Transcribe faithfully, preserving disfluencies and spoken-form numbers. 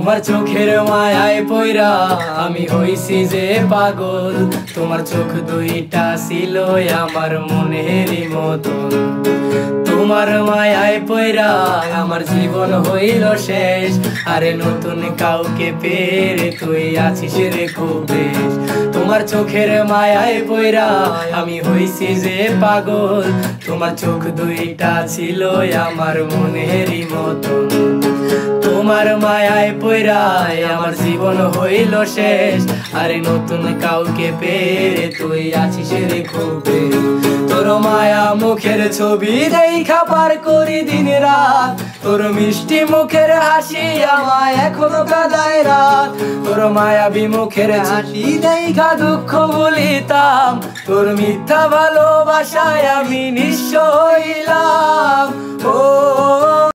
তোমার চোখের মায়ায় পইরা আমি হইছি যে পাগল। তোমার চোখ দুইটা ছিল আমার মনেরই মতন। তোমার মায়ায় পইরা আমার জীবন হইল শেষ। আরে নতুন কাউকে পেয়ে তুই আছিস রে খুব বেশ। তোমার চোখের মায়ায় পইরা আমি হইছি যে পাগল। তোমার চোখ দুইটা ছিল আমার মনেরই মতন। তোমার মায়ায় পইরা আমার জীবন হইল শেষ। আরে নতুন কাউকে পেয়ে তুই আছিস রে খুব বেশ। তোর মায়া মুখের ছবি দেখা পার করি দিন রাত। তোর মিষ্টি মুখের হাসি আমায় এখনো কাঁদায় রাত। তোর মায়াবী মুখের হাসি দেখা দুঃখ ভুলিতাম। তোর মিথ্যা ভালোবাসায় আমি নিঃস্ব হইলাম। ও